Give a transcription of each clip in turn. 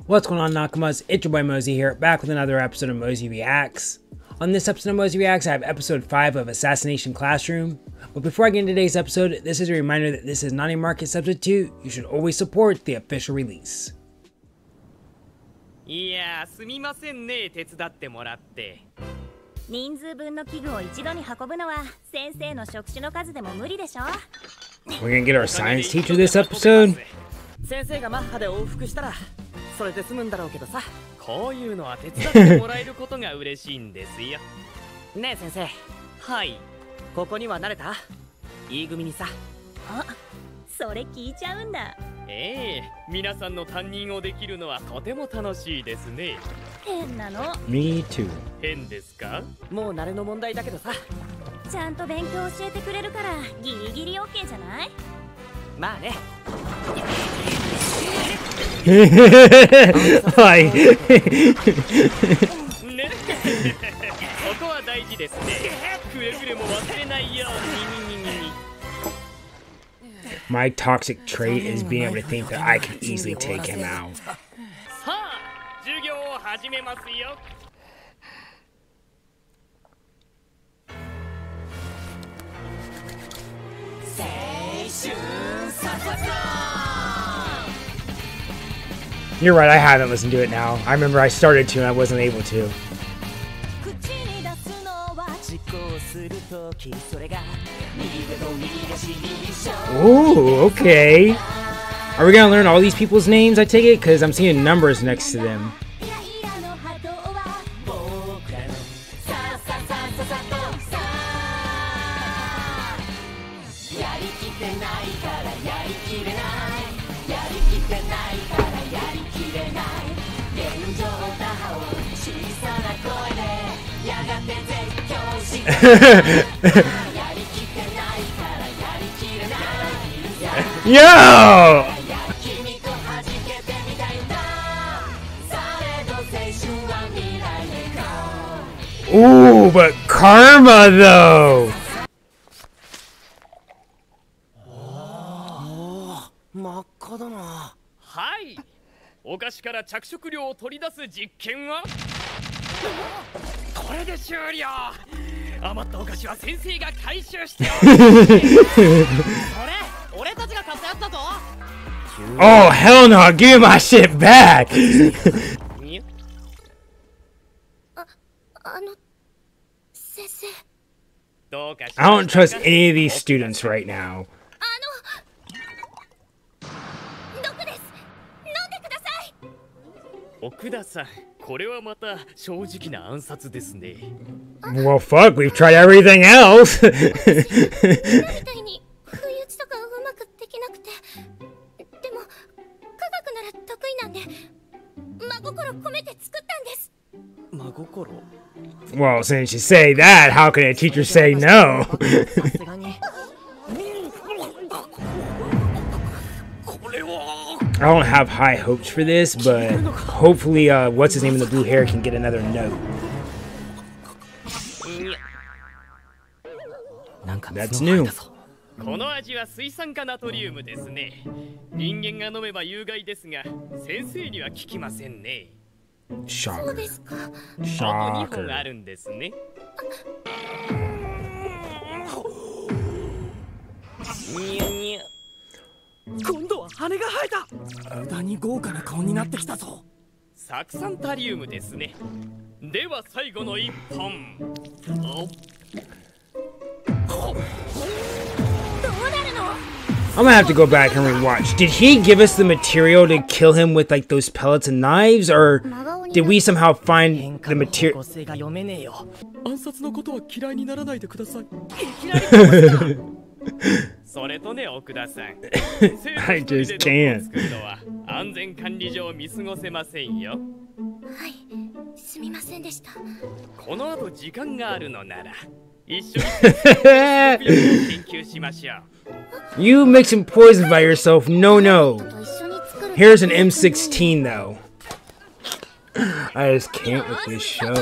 What's going on, Nakamas? It's your boy Mosey here, back with another episode of Mosey Reacts. On this episode of Mosey Reacts, I have episode 5 of Assassination Classroom. But before I get into today's episode, this is a reminder that this is not a market substitute. You should always support the official release. いやー、すみませんね、手伝ってもらって。 人数分の器具を一度に運ぶのは先生の職種の数でも無理でしょ。 We're gonna get our science teacher this episode. 先生がマッハで往復したらそれで済むんだろうけどさ。 こういうのは手伝ってもらえることが嬉しいんですよ。 ねえ先生。 はい。 ここには慣れた？E組にさ。 あ、それ聞いちゃうんだ。 皆さんの担任をできるのはとても楽しいですね。 変なの。 Me too. 変ですか？ もう慣れの問題だけどさ。 ちゃんと勉強教えてくれるからギリギリ OK じゃない？ まあね。 はい。 ね、ここは大事ですね。くれぐれも忘れないように。 My toxic trait is being able to think that I can easily take him out. さあ、授業を始めますよ。 You're right, I haven't listened to it now. I remember I started to and I wasn't able to. Ooh, okay. Are we gonna learn all these people's names, I take it? Because I'm seeing numbers next to them. Yo! Ooh, but karma though. 真っ赤だな。 はい。お菓子から着色料を取り出す実験はこれで終了。余ったお菓子は先生が回収して俺たちが買ったやつだぞ。 Oh, hell no, give my shit back! 先生。 I don't trust any of these students right now. 毒です。飲んでください。 奥田さん、これはまた正直な暗殺ですね。 Well, fuck, we've tried everything else! みたいに不意打ちとかうまくできなくて。でも、科学なら得意なんで、真心込めて作ったんです。 真心？ Well, since you say that, how can a teacher say no? I don't have high hopes for this, but hopefully, what's his name in the blue hair can get another note. That's new. この味は水酸化ナトリウムですね。人間が飲めば有害ですが、先生には効きませんね。 Shocker. そうですか。 あと2本あ Shocker. るんですね。 今度は羽が生えた。無駄に豪華な顔になってきたぞ。 酢酸タリウムですね。では最後の1本。 I'm gonna have to go back and rewatch. Did he give us the material to kill him with like those pellets and knives, or did we somehow find the material? 暗殺のことは嫌いにならないでください。 それとね、奥田さん。 I just can't. 作るのは安全管理上見過ごせませんよ。 はい、すみませんでした。 この後時間があるのなら一緒に研究しましょう。 You mixing poison by yourself? No, no. Here's an M16 though. I just can't with this show.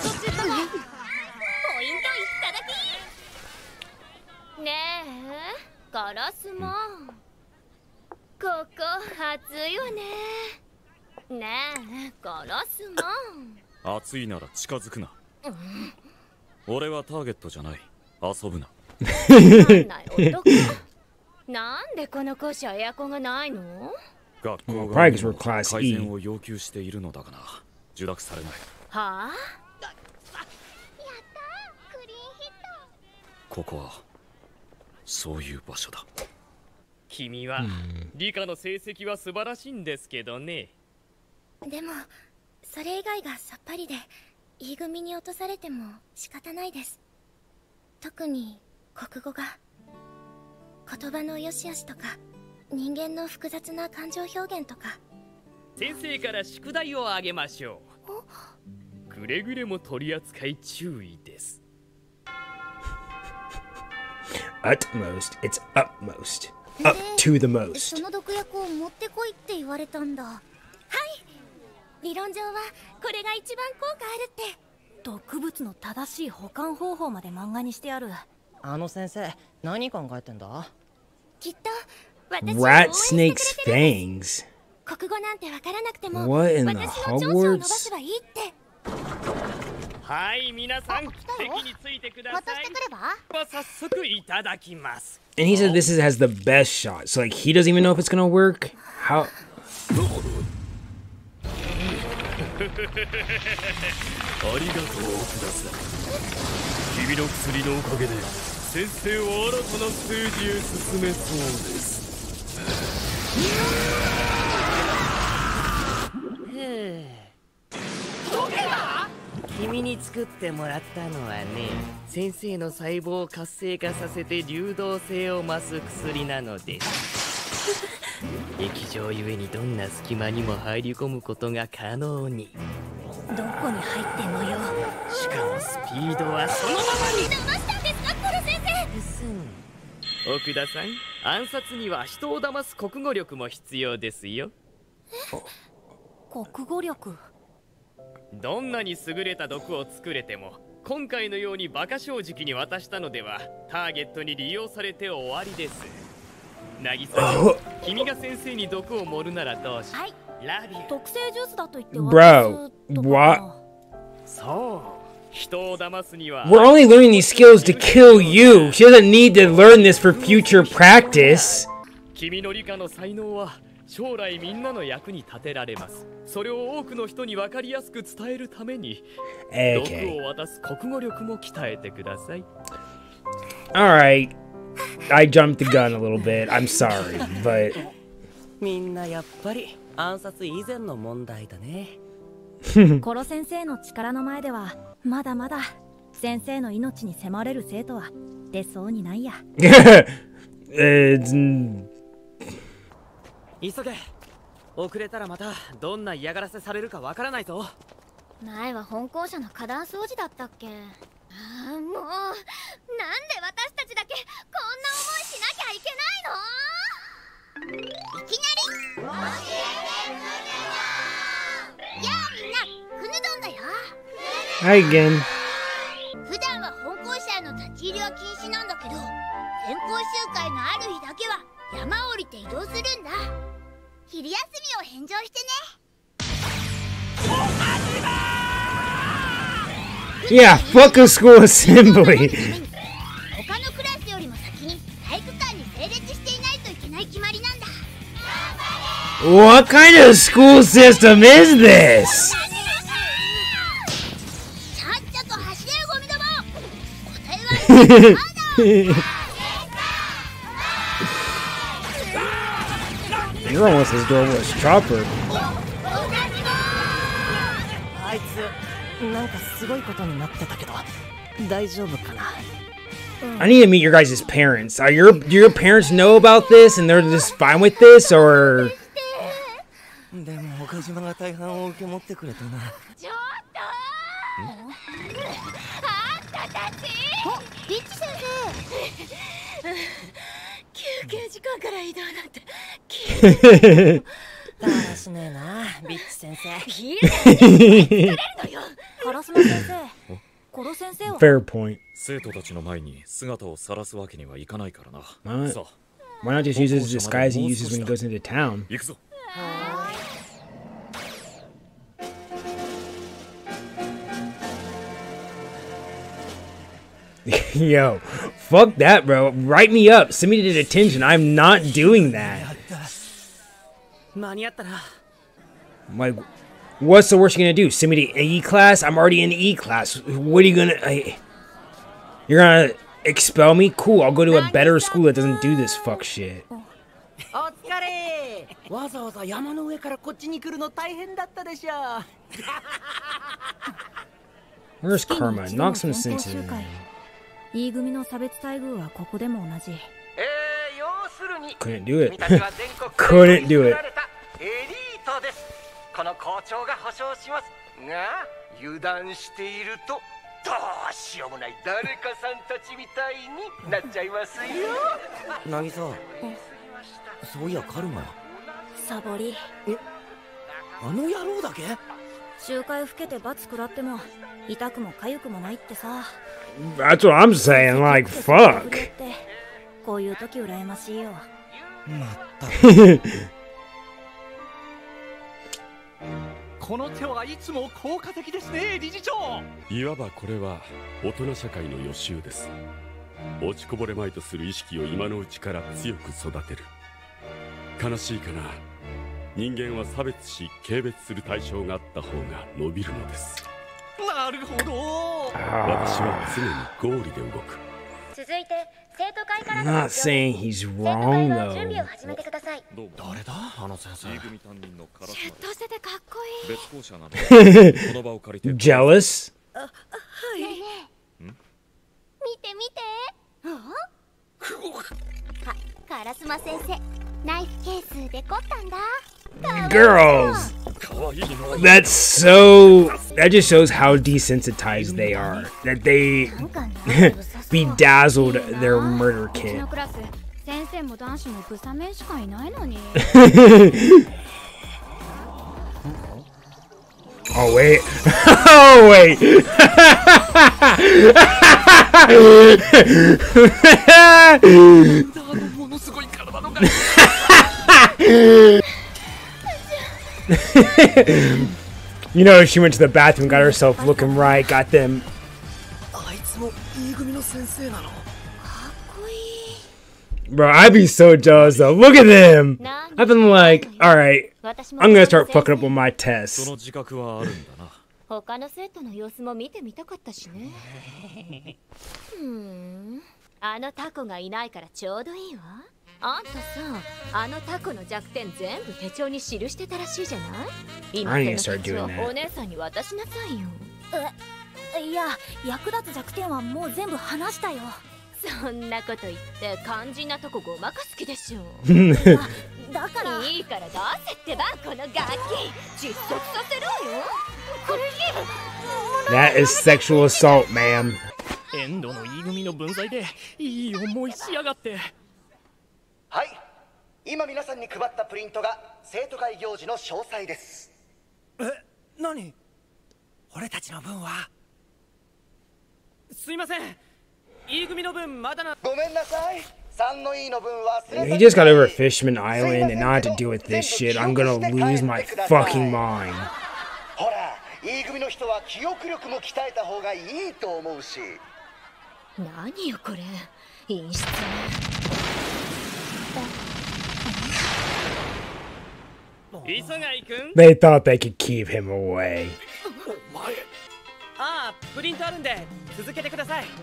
ねえ、ガラスもここ暑いよね。 ねえ殺すもん。 熱いなら近づくな。俺はターゲットじゃない。遊ぶな。 なんだよ男。なんでこの校舎エアコンがないの？ 学校 Probably が 'cause we're Class 改 E. 善を要求しているのだがな。受諾されない。 はあ？ ここはそういう場所だ。 君は理科の成績は素晴らしいんですけどね。 でもそれ以外がさっぱりで E 組に落とされても仕方ないです。特に国語が言葉の良し悪しとか人間の複雑な感情表現とか。 先生から宿題をあげましょう。くれぐれも取り扱い注意です。 Utmost, it's utmost. Up to the そ most. の毒薬を持ってこいって言われたんだ。はい、理論上はこれが一番効果あるって。 毒物の正しい保管方法まで漫画にしてある。 あの先生何考えてんだ？ きっと私を応 Rat 援して snakes くれてるんです。 fangs. 国語なんてわからなくても What in the 私の長所を伸ば Hogwarts? せばいいって。 はい皆さん、席についてください。は早速いただきます。 And he said this has the best shot. So like he doesn't even know if it's gonna work. How? ありがとう奥田さん。君の薬のおかげで先生は新たなステージへ進めそうです。 君に作ってもらったのはね、 先生の細胞を活性化させて流動性を増す薬なのです。液状ゆえにどんな隙間にも入り込むことが可能に。 どこに入ってんのよ。 しかもスピードはそのままに。 騙したんですかコロ先生。 奥田さん、暗殺には人を騙す国語力も必要ですよ。 国語力。 どんなに優れた毒を作れても今回のように馬鹿正直に渡したのではターゲットに利用されて終わりです。渚君が先生に毒を盛るならどうし、 はい、 ラビュー。 特製ジュースだと言って Bro, 渡すとか what? そう人を騙すには We're only learning these skills to kill you. She doesn't need to learn this for future practice. 君の理科の才能は将来みんなの役に立てられます。それを多くの人に分かりやすく伝えるために、毒を渡す国語力も鍛えてください。 Alright. I jumped the gun a little bit. I'm sorry, but みんなやっぱり暗殺以前の問題だね。 コロ先生の力の前ではまだまだ先生の命に迫れる生徒は出そうにないや。 急げ。遅れたらまたどんな嫌がらせされるかわからないぞ。 前は本校舎の花壇掃除だったっけ。ああもうなんで私たちだけこんな思いしなきゃいけないの。いきなり教えてくぬどん。やあみんなくぬどんだよ。 Hi again. 普段は本校舎への立ち入りは禁止なんだけど、全校集会のある日だけは山を降りて移動するんだ。昼休みを返上してね。 Yeah, fuck a school assembly. 他のクラスよりも先に体育館に整列していないといけない決まりなんだ。 What kind of school system is this? ちゃっちゃと走れるゴミども。答えはまだ。 You're almost as adorable as Chopper. あいつなんかすごいことになってたけど大丈夫かな。 I need to meet your guys' parents. Do your parents know about this and they're just fine with this, or? でも岡島が大半を受け持ってくれたな。 ちょっとあんたたち。ビッチ先生。休憩時間から移動なんて。 だらしねえなビッチ先生。 カスマ先生、コロ先生は Fair point. 生徒たちの前に姿を晒すわけにはいかないからな。 What? さあ Why not just use his disguise he uses when he goes into town? 行くぞ。 Yo, fuck that, bro. Write me up. Send me to detention. I'm not doing that. 間に合ったな。 Like, what's the worst you're gonna do? Send me to E class? I'm already in E class. What are you gonna... You're gonna expel me? Cool, I'll go to a better school that doesn't do this fuck shit. お疲れ。わざわざ山の上からこっちに来るの大変だったでしょ。 Where's Karma? Knock some sense in. E 組の差別待遇はここでも同じ。 要するに Couldn't do it. 君たちは全国 Couldn't do it. エリートです。この校長が保証しますが、油断しているとどうしようもない誰かさんたちみたいになっちゃいますよ。渚、そういやカルマ。 サボり。 あの野郎だけ？ 周回ふけて罰食らっても痛くも痒くもないってさ。 That's what I'm saying, like, fuck. こういう時羨ましいよ。 まったこの手はいつも効果的ですね、理事長。 いわばこれは大人社会の予習です。落ちこぼれまいとする意識を今のうちから強く育てる。悲しいかな。人間は差別し軽蔑する対象があった方が伸びるのです。 なるほど。 私は常に合理で動く。 続いて生徒会から I'm の not 発表 saying です。 he's 生徒会 wrong の準備を though. 始めてください。 誰だあの先生。 組担任のカラスシュッとしててかっこいい。 別校舎なのでこの場を借りて Jealous? ねえねえ。見て見て。カラスマ先生、ナイフケースで凝ったんだ。 Girls! 可愛いの。 That's so... That just shows how desensitized they are. That they なんか仲良さそう。 bedazzled their murder うち kit. のクラス、先生も男子もブサメンしかいないのに。 Oh wait. Oh wait. You know, she went to the bathroom, got herself looking right, got them. あいつも E 組の先生なの。 Bro, I'd be so jealous though. Look at them. I've been like, alright, 私も I'm gonna start fucking up on my そ tests. の自覚はあるんだな。 他の生徒の様子も見てみたかったしね。あのタコがいないからちょうどいいわ。あんたさ、あのタコの弱点全部手帳に記してたらしいじゃない？今 I need to その start 手帳 doing that. お姉さんに渡しなさいよ。 いや、役立つ弱点はもう全部話したよ。 そんなこと言って肝心なとこごまかす気でしょ。 だからいいから出せってば、このガキ窒息させろよ。これ That is sexual assault, ma'am. エンドの E 組の分際でいい思いしやがって。 はい、今皆さんに配ったプリントが生徒会行事の詳細です。 何？俺たちの分は？ すいません。E 組の分まだな。 ごめんなさい。3の E の分は忘れ He just got over Fishman Island and now I have to deal with this shit. I'm gonna lose my fucking mind. ほら、E 組の人は記憶力も鍛えた方がいいと思うし。 何よこれ、陰湿。 磯貝くん。 They thought they could keep him away. ああ、プリントあるんで続けてください。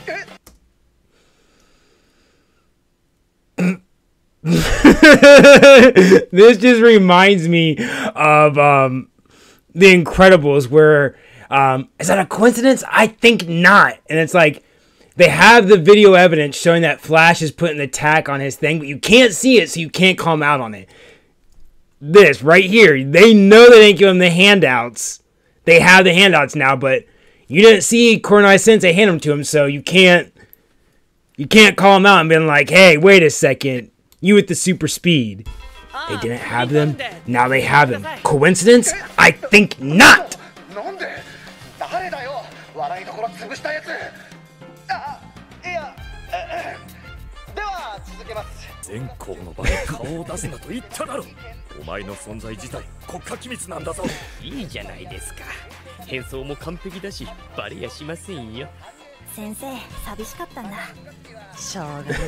This just reminds me of The Incredibles, where is that a coincidence? I think not. And it's like they have the video evidence showing that Flash is putting the tack on his thing, but you can't see it, so you can't call him out on it. This right here, they know they didn't give him the handouts. They have the handouts now, but you didn't see Kurenai Sensei hand them to him, so you can't call him out and be like, hey, wait a second, you with the super speed. They didn't have them, now they have them. Coincidence? I think not! なんで？誰だよ？笑いどころ潰したやつ。あ、いや、では続けます。 全校の場に顔を出すなと言っただろ。お前の存在自体国家機密なんだぞ。 いいじゃないですか。変装も完璧だしバレやしませんよ。 先生寂しかったんだ。 しょうがねえな。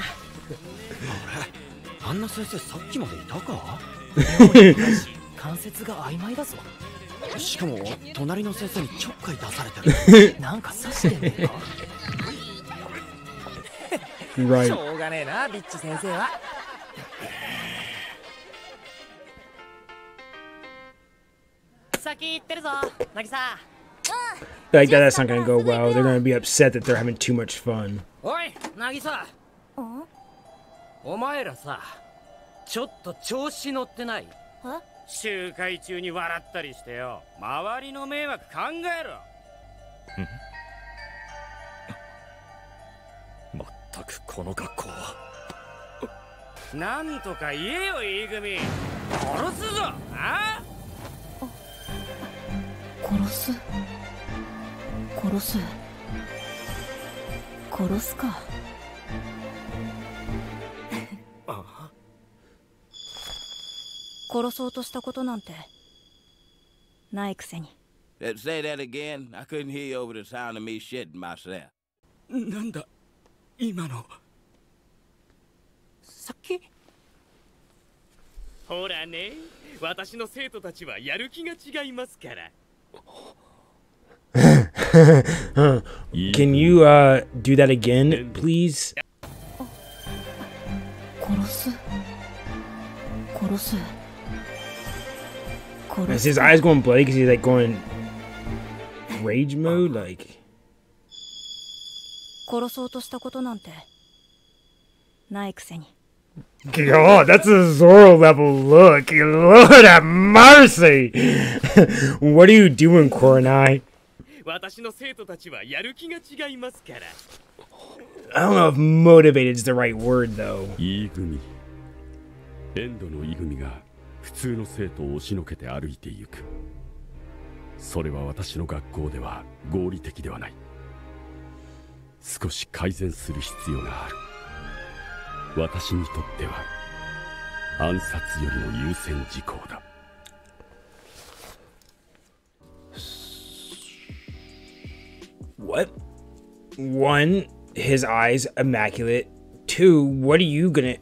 あんな先生さっきまでいたか？関節が曖昧だぞ。しかも隣の先生にちょっかい出されてる。なんか刺してねえか。しょうがねえな、ビッチ先生は。先行ってるぞ、なぎさ。 Like that's not gonna go well. They're gonna be upset that they're having too much fun. おい、なぎさ。お前らさ、ちょっと調子乗ってない？集会中に笑ったりしてよ、周りの迷惑考えろ。まったくこの学校は。なんとか言えよ、E組。殺すぞ、あ？ 殺すか。殺そうとしたことなんてないくせに。 Say that again. I couldn't hear you over the sound of me shitting myself. なんだ今の。さっき。 ほらね、私の生徒たちはやる気が違いますから。 Can you do that again, please? 殺す。 Is his eyes going bloody because he's like going rage mode? Like 殺そうとしたことなんてないくせに。 God, that's a Zoro level look. Lord have mercy. What are you doing, Kurenai? 私の生徒たちはやる気が違いますから。 I don't know if motivated is the right word though. E組、エンドのE組が普通の生徒を押しのけて歩いていく。それは私の学校では合理的ではない。少し改善する必要がある。私にとっては暗殺よりも優先事項だ。 What? One, his eyes immaculate. Two, what are you gonna...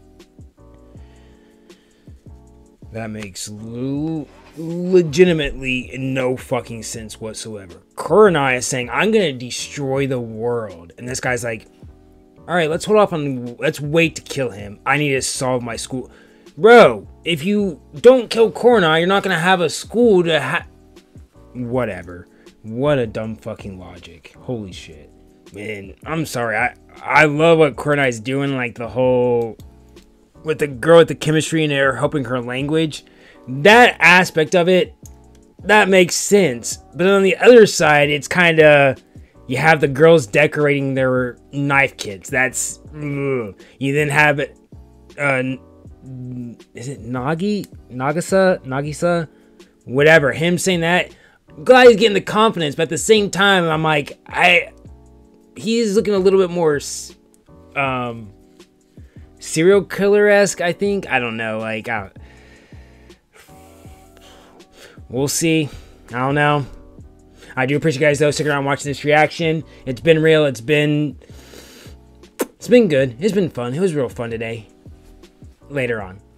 That makes legitimately no fucking sense whatsoever. Kurenai is saying, I'm gonna destroy the world. And this guy's like, alright, let's hold off on... Let's wait to kill him. I need to solve my school. Bro, if you don't kill Kurenai, you're not gonna have a school to Whatever. What a dumb fucking logic. Holy shit. Man, I'm sorry. I love what Kurenai's doing, like the whole... With the girl with the chemistry and they're helping her language. That aspect of it, that makes sense. But on the other side, it's kind of... You have the girls decorating their knife kits. That's... Ugh. You then have... Is it Nagisa? Whatever. Him saying that. Glad he's getting the confidence, but at the same time, I'm like... He's looking a little bit more... serial killer-esque, I think. I don't know. Like... We'll see. I don't know. I do appreciate you guys though sticking around watching this reaction. It's been real. It's been good. It's been fun. It was real fun today. Later on.